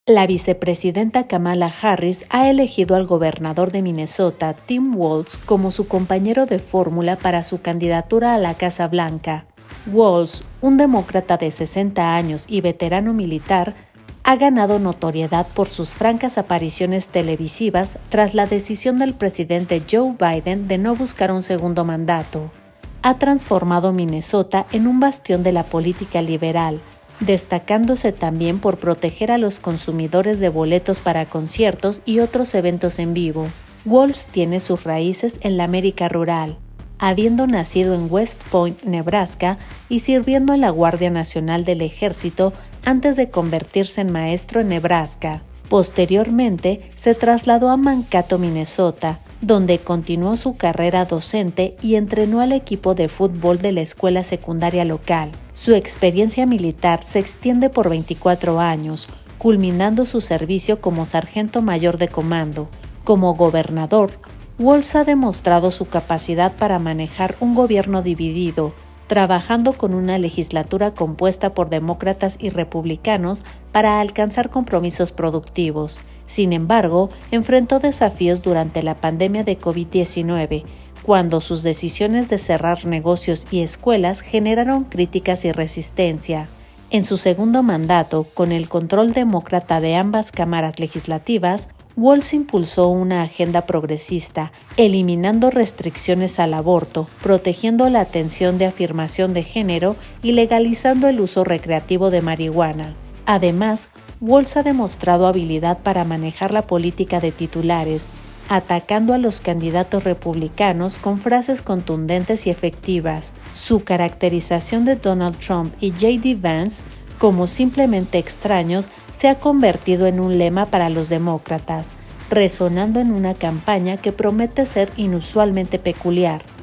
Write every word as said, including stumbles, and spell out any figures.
La vicepresidenta Kamala Harris ha elegido al gobernador de Minnesota, Tim Walz, como su compañero de fórmula para su candidatura a la Casa Blanca. Walz, un demócrata de sesenta años y veterano militar, ha ganado notoriedad por sus francas apariciones televisivas tras la decisión del presidente Joe Biden de no buscar un segundo mandato. Ha transformado Minnesota en un bastión de la política liberal, destacándose también por proteger a los consumidores de boletos para conciertos y otros eventos en vivo. Walz tiene sus raíces en la América rural, habiendo nacido en West Point, Nebraska, y sirviendo en la Guardia Nacional del Ejército antes de convertirse en maestro en Nebraska. Posteriormente, se trasladó a Mankato, Minnesota, donde continuó su carrera docente y entrenó al equipo de fútbol de la escuela secundaria local. Su experiencia militar se extiende por veinticuatro años, culminando su servicio como sargento mayor de comando. Como gobernador, Walz ha demostrado su capacidad para manejar un gobierno dividido, trabajando con una legislatura compuesta por demócratas y republicanos para alcanzar compromisos productivos. Sin embargo, enfrentó desafíos durante la pandemia de COVID diecinueve, cuando sus decisiones de cerrar negocios y escuelas generaron críticas y resistencia. En su segundo mandato, con el control demócrata de ambas cámaras legislativas, Walz impulsó una agenda progresista, eliminando restricciones al aborto, protegiendo la atención de afirmación de género y legalizando el uso recreativo de marihuana. Además, Walz ha demostrado habilidad para manejar la política de titulares, atacando a los candidatos republicanos con frases contundentes y efectivas. Su caracterización de Donald Trump y J D Vance como simplemente extraños se ha convertido en un lema para los demócratas, resonando en una campaña que promete ser inusualmente peculiar.